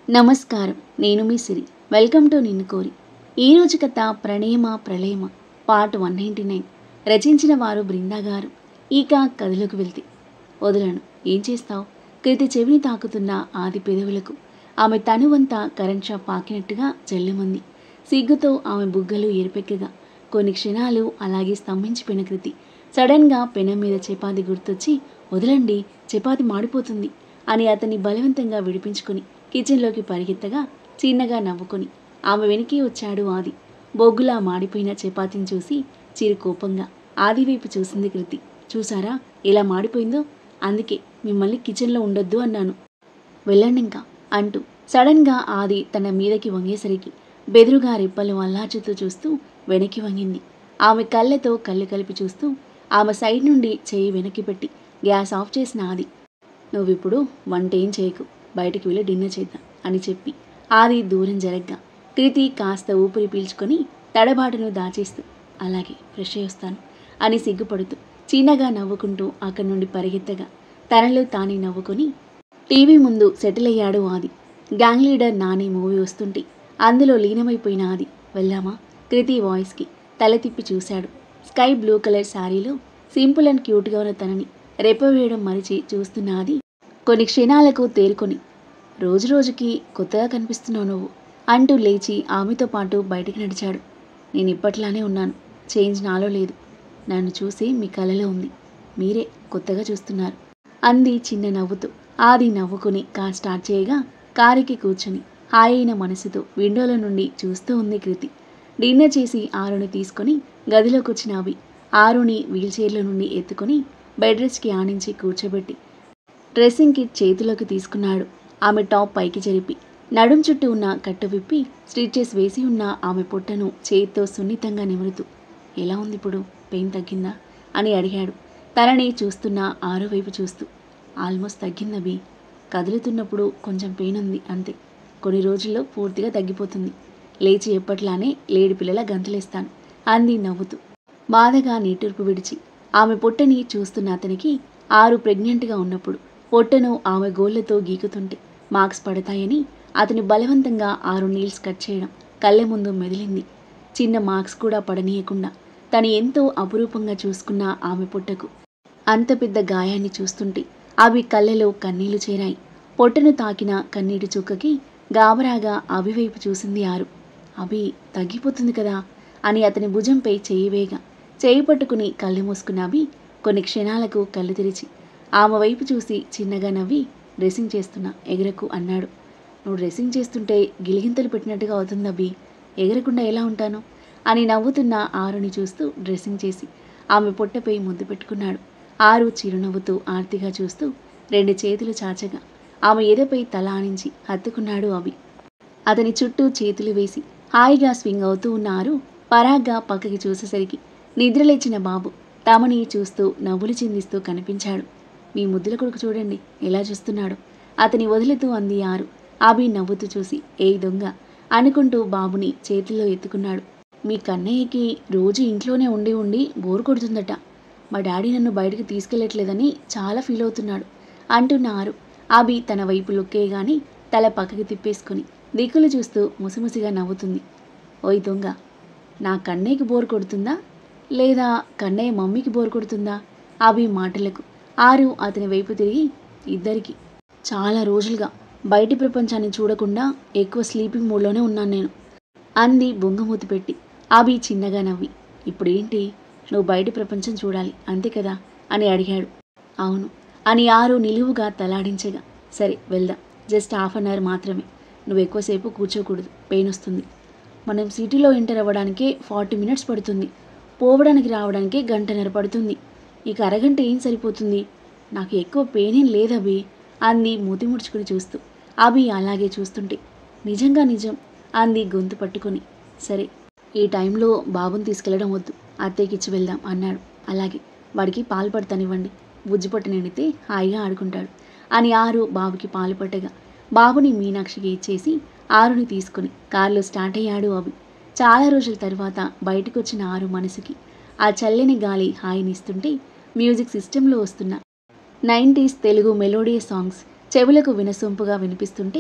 నమస్కారం. నేను మీ సిరి. Welcome to నిన్ను కోరి. ఈరోజు కథ ప్రణేమ ప్రళయమ పార్ట్ 199. రచించిన వారు బృందా గారు. ఇక కథలోకి వెళ్తే, వదలను, ఏం చేస్తావు? కృతి చెవిని తాకుతున్న ఆది పెదవులకు ఆమె తనువంతా కరెంట్ షాప్ పాకినట్టుగా జల్లుమంది. సిగ్గుతో ఆమె బుగ్గలు ఎరిపెక్కగా కొన్ని క్షణాలు అలాగే స్తంభించిపోయిన కృతి సడన్గా పెనం మీద చపాతి గుర్తొచ్చి, వదలండి, చపాతి మాడిపోతుంది అని అతన్ని బలవంతంగా విడిపించుకుని కిచెన్లోకి పరిగెత్తగా చిన్నగా నవ్వుకొని ఆమె వెనకే వచ్చాడు ఆది. బొగ్గులా మాడిపోయిన చపాతీని చూసి చిరు కోపంగా ఆది వైపు చూసింది కృతి. చూసారా ఎలా మాడిపోయిందో? అందుకే మిమ్మల్ని కిచెన్లో ఉండొద్దు అన్నాను, వెళ్ళండి ఇంకా అంటూ సడన్గా ఆది తన మీదకి వంగేసరికి బెదురుగా రెప్పలు అల్లార్చుతూ చూస్తూ వెనక్కి వంగింది. ఆమె కళ్ళతో కళ్ళు కలిపి చూస్తూ ఆమె సైడ్ నుండి చేయి వెనక్కి పెట్టి గ్యాస్ ఆఫ్ చేసిన ఆది, నువ్విప్పుడు వంటేం చేయకు, బయటికి వెళ్ళి డిన్నర్ చేద్దాం అని చెప్పి ఆది దూరం జరగ్గా కృతి కాస్త ఊపిరి పీల్చుకొని తడబాటును దాచేస్తూ, అలాగే ఫ్రెష్ అయ్యి వస్తాను అని సిగ్గుపడుతూ చిన్నగా నవ్వుకుంటూ అక్కడి నుండి పరిగెత్తగా తనలో తానే నవ్వుకొని టీవీ ముందు సెటిల్ అయ్యాడు ఆది. గ్యాంగ్ లీడర్ నాని మూవీ వస్తుంటే అందులో లీనమైపోయిన ఆది, వెళ్దామా? కృతి వాయిస్కి తల తిప్పి చూశాడు. స్కై బ్లూ కలర్ శారీలో సింపుల్ అండ్ క్యూట్గా ఉన్న తనని రెప్ప వేయడం మరిచి చూస్తున్న ఆది కొన్ని క్షణాలకు తేరుకొని, రోజు రోజుకి కొత్తగా కనిపిస్తున్నావు నువ్వు అంటూ లేచి ఆమెతో పాటు బయటికి నడిచాడు. నేను ఇప్పట్లానే ఉన్నాను, చేంజ్ నాలో లేదు. నన్ను చూసి మీ కలలో ఉంది, మీరే కొత్తగా చూస్తున్నారు అంది చిన్న నవ్వుతూ. ఆది నవ్వుకుని కార్ స్టార్ట్ చేయగా కారుకి కూర్చొని హాయి అయిన మనసుతో విండోలో నుండి చూస్తూ ఉంది కృతి. డిన్నర్ చేసి ఆరుని తీసుకొని గదిలోకి వచ్చిన అవి ఆరుని వీల్ చైర్లో నుండి ఎత్తుకొని బెడ్ రెస్ట్కి ఆనించి కూర్చోబెట్టి డ్రెస్సింగ్ కిట్ చేతిలోకి తీసుకున్నాడు. ఆమె టాప్ పైకి జరిపి నడుం చుట్టూ ఉన్న కట్టు విప్పి స్టిచెస్ వేసి ఉన్న ఆమె పొట్టను చేతితో సున్నితంగా నిమురుతూ, ఎలా ఉంది ఇప్పుడు, పెయిన్ తగ్గిందా అని అడిగాడు తనని చూస్తున్న ఆరో వైపు చూస్తూ. ఆల్మోస్ట్ తగ్గిందబి, కదులుతున్నప్పుడు కొంచెం పెయిన్ ఉంది అంతే, కొన్ని రోజుల్లో పూర్తిగా తగ్గిపోతుంది. లేచి ఎప్పట్లానే లేడి పిల్లల గంతులేస్తాను అంది నవ్వుతూ. బాధగా నీటూర్పు విడిచి ఆమె పొట్టని చూస్తున్న అతనికి ఆరు ప్రెగ్నెంట్గా ఉన్నప్పుడు పొట్టను ఆమె గోళ్లతో గీకుతుంటే మార్క్స్ పడతాయని అతని బలవంతంగా ఆరు నీల్స్ కట్ చేయడం కళ్ళ ముందు మెదిలింది. చిన్న మార్క్స్ కూడా పడనీయకుండా తను ఎంతో అపురూపంగా చూసుకున్న ఆమె పొట్టకు అంత పెద్ద గాయాన్ని చూస్తుంటే అవి కళ్ళలో కన్నీళ్లు చేరాయి. పొట్టను తాకిన కన్నీటి చుక్కకి గాబరాగా అవి వైపు చూసింది ఆరు. అవి తగ్గిపోతుంది కదా అని అతని భుజంపై చేయి వేగా చేయి పట్టుకుని కళ్ళు మూసుకున్న అవి కొన్ని క్షణాలకు కళ్ళు తెరిచి ఆమె వైపు చూసి చిన్నగా నవ్వి, డ్రెస్సింగ్ చేస్తున్నా, ఎగరకు అన్నాడు. నువ్వు డ్రెస్సింగ్ చేస్తుంటే గిలిగింతలు పెట్టినట్టుగా అవుతుంది అబ్బి, ఎగరకుండా ఎలా ఉంటాను అని నవ్వుతున్న ఆరుని చూస్తూ డ్రెస్సింగ్ చేసి ఆమె పొట్టపై ముద్దు పెట్టుకున్నాడు. ఆరు చిరునవ్వుతూ ఆర్తిగా చూస్తూ రెండు చేతులు చాచగా ఆమె ఎదపై తల ఆనించి హత్తుకున్నాడు అవి. అతని చుట్టూ చేతులు వేసి హాయిగా స్వింగ్ అవుతూ ఉన్న ఆరు పరాగ్గా పక్కకి చూసేసరికి నిద్రలేచిన బాబు తమని చూస్తూ నవ్వులు చిందిస్తూ కనిపించాడు. మీ ముద్దుల కొడుకు చూడండి ఎలా చూస్తున్నాడు అతని వదులుతూ అంది ఆరు. అభి నవ్వుతూ చూసి, ఏ దొంగ అనుకుంటూ బాబుని చేతుల్లో ఎత్తుకున్నాడు. మీ కన్నయ్యకి రోజు ఇంట్లోనే ఉండి ఉండి బోరు కొడుతుందట, మా డాడీ నన్ను బయటకు తీసుకెళ్లట్లేదని చాలా ఫీల్ అవుతున్నాడు అంటున్న ఆరు. అభి తన వైపు లుక్కేగాని తల పక్కకి తిప్పేసుకుని దిక్కులు చూస్తూ ముసిముసిగా నవ్వుతుంది. ఓయ్ దొంగ, నా కన్నయ్యకి బోరు కొడుతుందా లేదా కన్నయ్య మమ్మీకి బోరు కొడుతుందా? అభి మాటలకు ఆరు అతని వైపు తిరిగి, ఇద్దరికి చాలా రోజులుగా బయటి ప్రపంచాన్ని చూడకుండా ఎక్కువ స్లీపింగ్ మూడ్లోనే ఉన్నాను నేను అంది బొంగమూతి పెట్టి. అభి చిన్నగా నవ్వి, ఇప్పుడేంటి, నువ్వు బయటి ప్రపంచం చూడాలి అంతే కదా అని అడిగాడు. అవును అని ఆరు నిలువుగా తలాడించగా, సరే వెళ్దాం, జస్ట్ హాఫ్ అన్ అవర్ మాత్రమే, నువ్వు ఎక్కువసేపు కూర్చోకూడదు, పెయిన్ వస్తుంది. మనం సిటీలో ఎంటర్ అవ్వడానికే 40 మినిట్స్ పడుతుంది, పోవడానికి రావడానికే గంటన్నర పడుతుంది, ఇక అరగంట ఏం సరిపోతుంది, నాకు ఎక్కువ పెయిన్ ఏం లేదభి అంది మూతి ముడుచుకుని చూస్తూ. అభి అలాగే చూస్తుంటే, నిజంగా నిజం అంది గొంతు పట్టుకొని. సరే, ఈ టైంలో బాబుని తీసుకెళ్లడం వద్దు, అత్తయ్యకి ఇచ్చి వెళ్దాం అన్నాడు. అలాగే, వాడికి పాలు పడతానివ్వండి, బుజ్జిపట్టు నిండితే హాయిగా ఆడుకుంటాడు అని ఆరు బాబుకి పాలు పట్టగా బాబుని మీనాక్షికి ఇచ్చేసి ఆరుని తీసుకుని కారులో స్టార్ట్ అయ్యాడు అభి. చాలా రోజుల తర్వాత బయటకు వచ్చిన ఆరు మనసుకి ఆ చల్లని గాలి హాయినిస్తుంటే మ్యూజిక్ సిస్టంలో వస్తున్న 90s తెలుగు మెలోడియస్ సాంగ్స్ చెవులకు వినసొంపుగా వినిపిస్తుంటే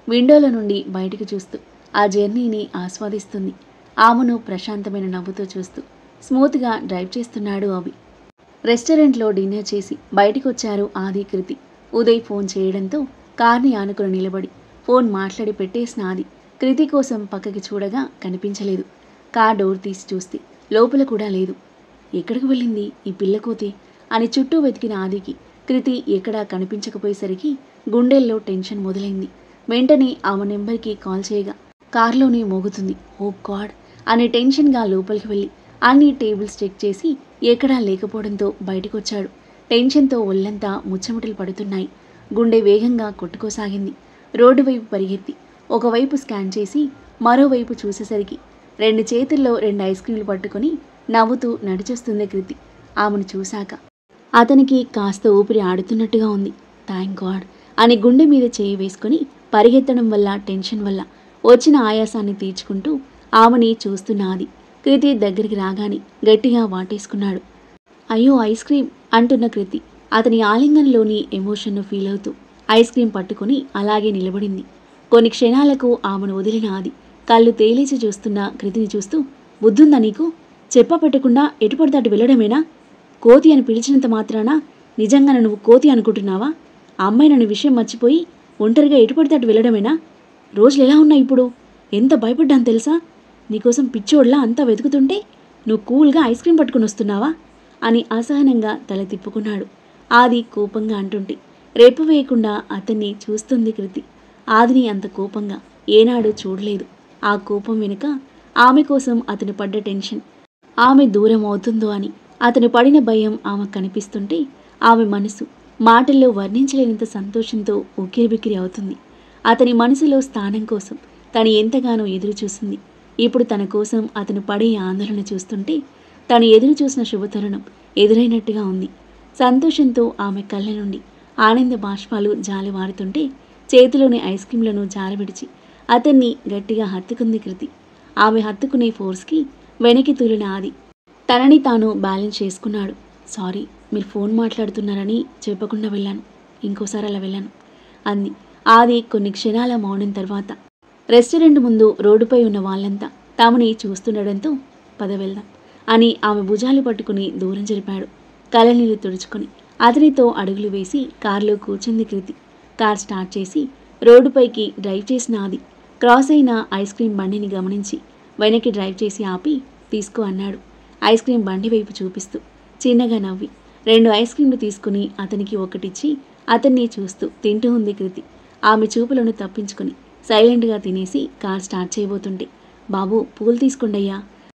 విండోలో నుండి బయటకు చూస్తూ ఆ జర్నీని ఆస్వాదిస్తుంది. ఆమెను ప్రశాంతమైన నవ్వుతో చూస్తూ స్మూత్గా డ్రైవ్ చేస్తున్నాడు అభి. రెస్టారెంట్లో డిన్నర్ చేసి బయటికొచ్చారు ఆది, కృతి. ఉదయ్ ఫోన్ చేయడంతో కార్ని ఆనుకుని నిలబడి ఫోన్ మాట్లాడి పెట్టేసిన ఆది కృతి కోసం పక్కకి చూడగా కనిపించలేదు. కార్ డోర్ తీసి చూస్తే లోపల కూడా లేదు. ఎక్కడికి వెళ్ళింది ఈ పిల్లకోతి అని చుట్టూ వెతికిన ఆదికి కృతి ఎక్కడా కనిపించకపోయేసరికి గుండెల్లో టెన్షన్ మొదలైంది. వెంటనే ఆమె నెంబర్కి కాల్ చేయగా కార్లోనే మోగుతుంది. ఓ గాడ్ అని టెన్షన్గా లోపలికి వెళ్ళి అన్ని టేబుల్స్ చెక్ చేసి ఎక్కడా లేకపోవడంతో బయటకొచ్చాడు. టెన్షన్తో ఒళ్ళంతా ముచ్చమటలు పడుతున్నాయి. గుండె వేగంగా కొట్టుకోసాగింది. రోడ్డు వైపు పరిగెత్తి ఒకవైపు స్కాన్ చేసి మరోవైపు చూసేసరికి 2 చేతుల్లో 2 ఐస్ క్రీంలు పట్టుకొని నవ్వుతూ నడిచొస్తుంది కృతి. ఆమెను చూశాక అతనికి కాస్త ఊపిరి ఆడుతున్నట్టుగా ఉంది. థ్యాంక్ గాడ్ అని గుండె మీద చేయి వేసుకొని పరిగెత్తడం వల్ల టెన్షన్ వల్ల వచ్చిన ఆయాసాన్ని తీర్చుకుంటూ ఆమెని చూస్తున్నది. కృతి దగ్గరికి రాగానే గట్టిగా వాటేసుకున్నాడు. అయ్యో ఐస్ క్రీం అంటున్న కృతి అతని ఆలింగనంలోని ఎమోషన్ను ఫీల్ అవుతూ ఐస్ క్రీం పట్టుకుని అలాగే నిలబడింది. కొన్ని క్షణాలకు ఆమెను వదిలిన ఆది కళ్ళు తేలేసి చూస్తున్న కృతిని చూస్తూ, బుద్ధుందా నీకు? చెప్ప పెట్టకుండా ఎటుపడితే అటు వెళ్ళడమేనా? కోతి అని పిలిచినంత మాత్రాన నిజంగా నువ్వు కోతి అనుకుంటున్నావా? ఆ అమ్మాయి నన్ను విషయం మర్చిపోయి ఒంటరిగా ఎటుపడితే అటు వెళ్ళడమేనా? రోజులు ఎలా ఉన్నాయి ఇప్పుడు? ఎంత భయపడ్డాను తెలుసా? నీకోసం పిచ్చోడ్లా అంతా వెతుకుతుంటే నువ్వు కూల్గా ఐస్ క్రీం పట్టుకుని వస్తున్నావా అని అసహనంగా తల తిప్పుకున్నాడు. ఆది కోపంగా అంటుంటే రేపు వేయకుండా అతన్ని చూస్తుంది కృతి. ఆదిని అంత కోపంగా ఏనాడు చూడలేదు. ఆ కోపం వెనుక ఆమె కోసం అతను పడ్డ టెన్షన్, ఆమె దూరం అవుతుందో అని అతను పడిన భయం ఆమె కనిపిస్తుంటే ఆమె మనసు మాటల్లో వర్ణించలేనంత సంతోషంతో ఉక్కిరిబిక్కిరి అవుతుంది. అతని మనసులో స్థానం కోసం తను ఎంతగానో ఎదురు చూసింది. ఇప్పుడు తన కోసం అతను పడే ఆందోళన చూస్తుంటే తను ఎదురు చూసిన శుభతరుణం ఎదురైనట్టుగా ఉంది. సంతోషంతో ఆమె కళ్ళ నుండి ఆనంద బాష్పాలు జాలివారుతుంటే చేతిలోని ఐస్ క్రీంలను జారవిడిచి అతన్ని గట్టిగా హత్తుకుంది కృతి. ఆమె హత్తుకునే ఫోర్స్కి వెనక్కి తూలిన ఆది తనని తాను బ్యాలెన్స్ చేసుకున్నాడు. సారీ, మీరు ఫోన్ మాట్లాడుతున్నారని చెప్పకుండా వెళ్ళాను. ఇంకోసారి అలా వెళ్ళాను అంది. ఆది కొన్ని క్షణాల మౌనం తర్వాత రెస్టారెంట్ ముందు రోడ్డుపై ఉన్న వాళ్ళంతా తమని చూస్తుండడంతో పద వెళ్దాం అని ఆమె భుజాలు పట్టుకుని దూరం జరిపాడు. కళ్ళనీళ్ళు తుడుచుకొని అతనితో అడుగులు వేసి కారులో కూర్చుంది కృతి. కార్ స్టార్ట్ చేసి రోడ్డుపైకి డ్రైవ్ చేసిన ఆది క్రాస్ అయిన ఐస్ క్రీం బండిని గమనించి వెనక్కి డ్రైవ్ చేసి ఆపి తీసుకో అన్నాడు. ఐస్ క్రీం బండి వైపు చూపిస్తూ చిన్నగా నవ్వి 2 ఐస్ క్రీంలు తీసుకుని అతనికి ఒకటిచ్చి అతన్ని చూస్తూ తింటూ ఉంది కృతి. ఆమె చూపులను తప్పించుకుని సైలెంట్గా తినేసి కార్ స్టార్ట్ చేయబోతుంటే బాబు పూలు తీసుకోండయ్యా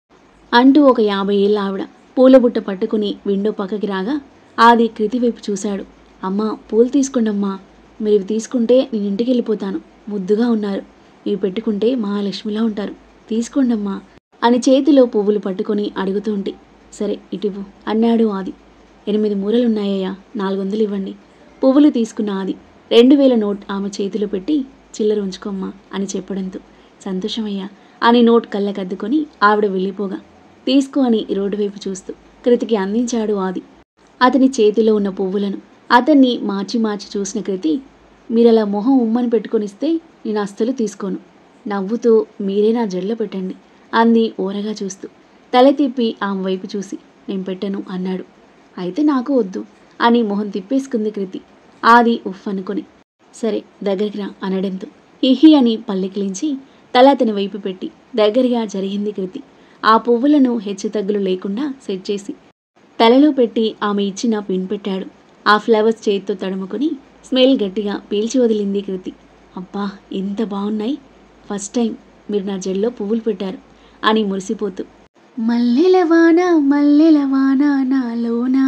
అంటూ ఒక 50 ఏళ్ళ ఆవిడ పూలబుట్ట పట్టుకుని విండో పక్కకి రాగా ఆది కృతి వైపు చూశాడు. అమ్మా పూలు తీసుకోండమ్మా, మీరు ఇవి తీసుకుంటే నేను ఇంటికి వెళ్ళిపోతాను. ముద్దుగా ఉన్నారు, ఇవి పెట్టుకుంటే మహాలక్ష్మిలా ఉంటారు, తీసుకోండమ్మా అని చేతిలో పువ్వులు పట్టుకొని అడుగుతూ ఉంటే సరే ఇటివ్వు అన్నాడు ఆది. 8 మూరలున్నాయ్యా, 400 ఇవ్వండి. పువ్వులు తీసుకున్న ఆది 2000 నోట్ ఆమె చేతిలో పెట్టి చిల్లర ఉంచుకోమ్మా అని చెప్పడంతో సంతోషమయ్యా అని నోట్ కళ్ళకద్దుకొని ఆవిడ వెళ్ళిపోగా తీసుకో అని రోడ్డు వైపు చూస్తూ కృతికి అందించాడు ఆది అతని చేతిలో ఉన్న పువ్వులను. అతన్ని మార్చి మార్చి చూసిన కృతి, మీరలా మొహం ఉమ్మని పెట్టుకొనిస్తే నేను అస్సలు తీసుకోను, నవ్వుతూ మీరే నా జడలో పెట్టండి అంది ఓరగా చూస్తూ. తల తిప్పి ఆమె వైపు చూసి నేను పెట్టను అన్నాడు. అయితే నాకు వద్దు అని మొహం తిప్పేసుకుంది కృతి. ఆది ఉఫ్ అనుకొని సరే దగ్గరికి రా అనడంతో హిహి అని పల్లెకిలించి తల అతని వైపు పెట్టి దగ్గరగా జరిగింది కృతి. ఆ పువ్వులను హెచ్చుతగ్గులు లేకుండా సెట్ చేసి తలలో పెట్టి ఆమె ఇచ్చిన పిన్ పెట్టాడు. ఆ ఫ్లవర్స్ చేతితో తడుముకొని స్మెల్ గట్టిగా పీల్చి వదిలింది కృతి. అబ్బా ఎంత బాగున్నాయి, ఫస్ట్ టైం మీరు నా జెల్లో పువ్వులు పెట్టారు అని మురిసిపోతూ మల్లెలవాన మల్లెలవాన నాలోనా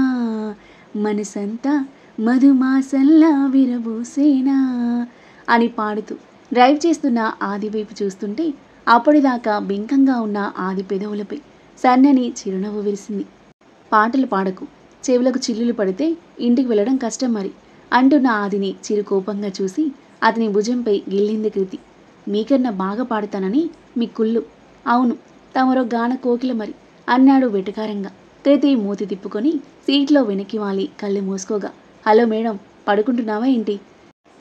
మనసంతా మధుమాసంలా విరబూసేనా అని పాడుతూ డ్రైవ్ చేస్తున్న ఆది వైపు చూస్తుంటే అప్పటిదాకా బింకంగా ఉన్న ఆది పెదవులపై సన్నని చిరునవ్వు విరిసింది. పాటలు పాడకు, చెవులకు చిల్లులు పడితే ఇంటికి వెళ్ళడం కష్టం మరి అంటున్న ఆదిని చిరుకోపంగా చూసి అతని భుజంపై గిల్లింది కృతి. మీకన్నా బాగా పాడుతానని మీ కుళ్ళు, అవును తమరో గాన కోకిల మరి అన్నాడు వెటకారంగా. కృతి మూతి తిప్పుకొని సీట్లో వెనక్కి వాలి కళ్ళు మూసుకోగా హలో మేడం పడుకుంటున్నావా ఏంటి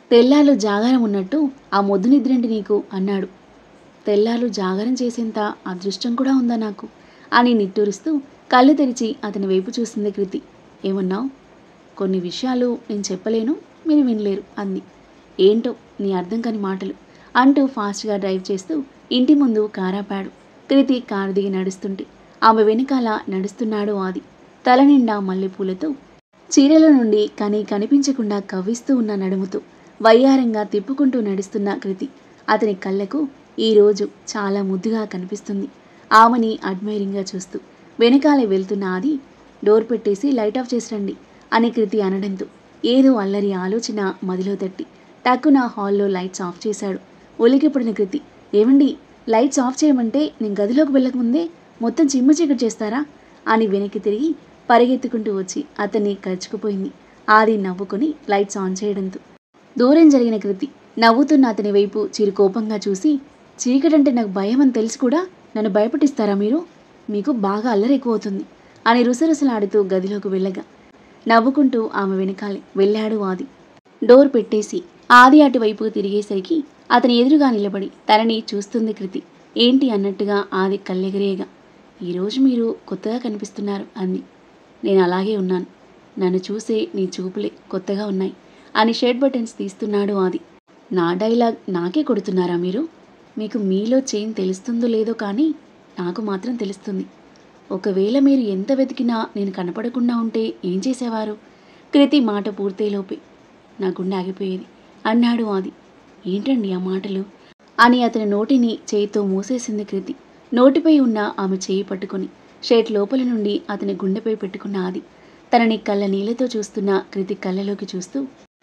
తెల్లార్లు జాగారం ఉన్నట్టు ఆ మొద్దు నిద్రేంటి నీకు అన్నాడు. తెల్లార్లు జాగారం చేసేంత అదృష్టం కూడా ఉందా నాకు అని నిట్టూరుస్తూ కళ్ళు తెరిచి అతని వైపు చూసింది కృతి. ఏమన్నావు? కొన్ని విషయాలు నేను చెప్పలేను, మీరు వినలేరు అంది. ఏంటో నీ అర్థం కాని మాటలు అంటూ ఫాస్ట్గా డ్రైవ్ చేస్తూ ఇంటి ముందు కారాపాడు. కృతి కారు దిగి నడుస్తుంటే ఆమె వెనకాల నడుస్తున్నాడు ఆది. తల నిండా మల్లెపూలతో, చీరల నుండి కనిపించకుండా కవ్విస్తూ ఉన్న నడుముతో వయ్యారంగా తిప్పుకుంటూ నడుస్తున్న కృతి అతని కళ్ళకు ఈరోజు చాలా ముద్దుగా కనిపిస్తుంది. ఆమెని అడ్మైరింగ్గా చూస్తూ వెనకాలే వెళ్తున్న ఆది డోర్ పెట్టేసి లైట్ ఆఫ్ చేసి రండి అని కృతి అనడంతో ఏదో అల్లరి ఆలోచన మదిలో తట్టి టక్కున హాల్లో లైట్స్ ఆఫ్ చేశాడు. ఉలికిపడిన కృతి, ఏమండి, లైట్స్ ఆఫ్ చేయమంటే నేను గదిలోకి వెళ్ళకముందే మొత్తం చిమ్మ చేస్తారా అని వెనక్కి తిరిగి పరిగెత్తుకుంటూ వచ్చి అతన్ని కరుచుకుపోయింది. ఆది నవ్వుకొని లైట్స్ ఆన్ చేయడంతో దూరం జరిగిన కృతి నవ్వుతున్న అతని వైపు చిరుకోపంగా చూసి, చీకటంటే నాకు భయం అని తెలిసి కూడా నన్ను భయపెట్టిస్తారా మీరు? మీకు బాగా అల్లరి ఎక్కువవుతుంది అని రుసరుసలాడుతూ గదిలోకి వెళ్ళగా నవ్వుకుంటూ ఆమె వెనకాలే వెళ్ళాడు ఆది. డోర్ పెట్టేసి ఆది అటువైపు తిరిగేసరికి అతని ఎదురుగా నిలబడి తనని చూస్తుంది కృతి. ఏంటి అన్నట్టుగా ఆది కళ్ళెగరేయగా, ఈరోజు మీరు కొత్తగా కనిపిస్తున్నారు అంది. నేను అలాగే ఉన్నాను, నన్ను చూసే నీ చూపులే కొత్తగా ఉన్నాయి అని షర్ట్ బటన్స్ తీస్తున్నాడు ఆది. నా డైలాగ్ నాకే కొడుతున్నారా మీరు? మీకు మీలో చేంజ్ తెలుస్తుందో లేదో కానీ నాకు మాత్రం తెలుస్తుంది. ఒకవేళ మీరు ఎంత వెతికినా నేను కనపడకుండా ఉంటే ఏం చేసేవారు? కృతి మాట పూర్తయిలోపే నా గుండె ఆగిపోయేది అన్నాడు ఆది. ఏంటండి ఆ మాటలు అని అతని నోటిని చేయితో మూసేసింది కృతి. నోటిపై ఉన్న ఆమె చేయి పట్టుకొని షర్ట్ లోపల నుండి అతని గుండెపై పెట్టుకున్న ఆది తనని కళ్ళ నీళ్లతో చూస్తున్న కృతి కళ్ళలోకి చూస్తూ,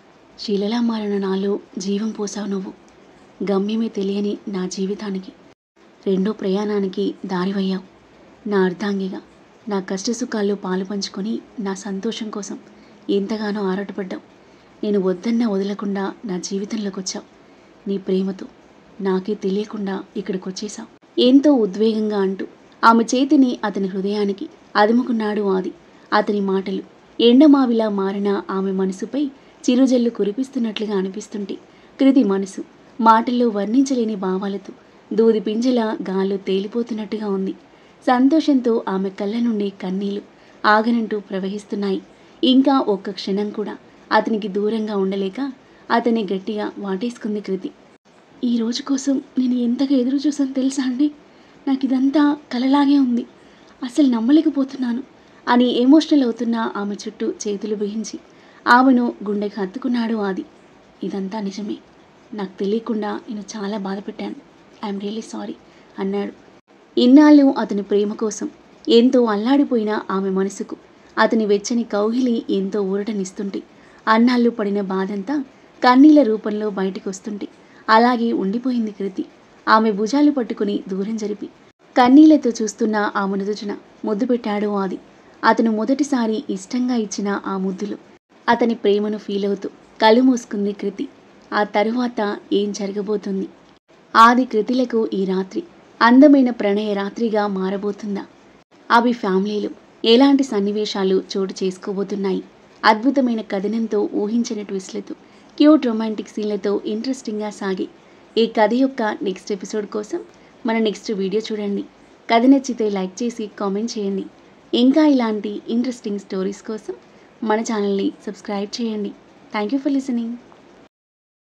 శీలలా మారిన నాలో జీవం పోసావు నువ్వు. గమ్యమే తెలియని నా జీవితానికి రెండో ప్రయాణానికి దారివయ్యావు. నా అర్ధాంగిగా నా కష్టసుఖాల్లో పాలు పంచుకొని నా సంతోషం కోసం ఎంతగానో ఆరాటపడ్డావు. నేను వద్దన్నా వదలకుండా నా జీవితంలోకి వచ్చావు. నీ ప్రేమతో నాకే తెలియకుండా ఇక్కడికి వచ్చేశావు ఎంతో ఉద్వేగంగా అంటూ ఆమె చేతిని అతని హృదయానికి అదుముకున్నాడు ఆది. అతని మాటలు ఎండమావిలా మారిన ఆమె మనసుపై చిరుజల్లు కురిపిస్తున్నట్లుగా అనిపిస్తుంటే కృతి మనసు మాటల్లో వర్ణించలేని భావాలతో దూది పింజల గాల్లో తేలిపోతున్నట్టుగా ఉంది. సంతోషంతో ఆమె కళ్ళ నుండి కన్నీళ్లు ఆగనంటూ ప్రవహిస్తున్నాయి. ఇంకా ఒక్క క్షణం కూడా అతనికి దూరంగా ఉండలేక అతన్ని గట్టిగా వాటేసుకుంది కృతి. ఈ రోజు కోసం నేను ఎంతగా ఎదురు చూసాను తెలుసా అండి? నాకు ఇదంతా కలలాగే ఉంది, అసలు నమ్మలేకపోతున్నాను అని ఎమోషనల్ అవుతున్న ఆమె చుట్టూ చేతులు బిగించి ఆమెను గుండెకి హత్తుకున్నాడు ఆది. ఇదంతా నిజమే, నాకు తెలియకుండా నేను చాలా బాధపెట్టాను, ఐఎమ్ రియల్లీ సారీ అన్నాడు. ఇన్నాళ్ళు అతని ప్రేమ కోసం ఎంతో అల్లాడిపోయిన ఆమె మనసుకు అతని వెచ్చని కౌగిలి ఎంతో ఊరటనిస్తుంటే అన్నాళ్ళు పడిన బాధంతా కన్నీళ్ల రూపంలో బయటికి వస్తుంటే అలాగే ఉండిపోయింది కృతి. ఆమె భుజాలు పట్టుకుని దూరం జరిపి కన్నీళ్లతో చూస్తున్న ఆమె నుదుటిన ముద్దు పెట్టాడు ఆది. అతను మొదటిసారి ఇష్టంగా ఇచ్చిన ఆ ముద్దులు అతని ప్రేమను ఫీల్ అవుతూ కళ్ళు మూసుకుంది కృతి. ఆ తరువాత ఏం జరగబోతుంది? ఆది కృతిలకు ఈ రాత్రి అందమైన ప్రణయ రాత్రిగా మారబోతుందా? అవి ఫ్యామిలీలో ఎలాంటి సన్నివేశాలు చోటు చేసుకోబోతున్నాయి? అద్భుతమైన కథనంతో ఊహించని ట్విస్ట్లతో క్యూట్ రొమాంటిక్ సీన్లతో ఇంట్రెస్టింగ్గా సాగే ఈ కథ యొక్క నెక్స్ట్ ఎపిసోడ్ కోసం మన నెక్స్ట్ వీడియో చూడండి. కథ నచ్చితే లైక్ చేసి కామెంట్ చేయండి. ఇంకా ఇలాంటి ఇంట్రెస్టింగ్ స్టోరీస్ కోసం మన ఛానల్ని సబ్స్క్రైబ్ చేయండి. Thank you for listening.